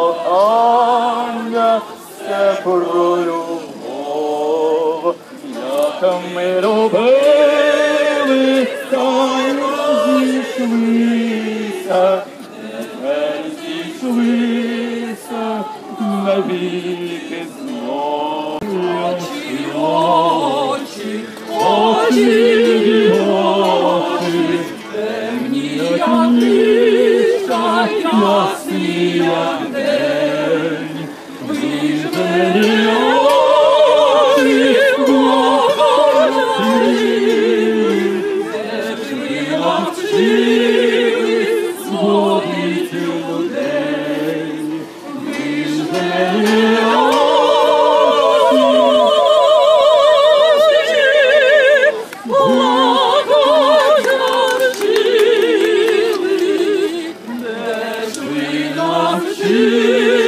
кохання, все про любов, яка ми робили, та й розійшлися, тепер зійшлися навіки знов. Очі, темні, як нічка, ясні, як день, вижені очі, де ж ви навчили зводити людей, вижені очі,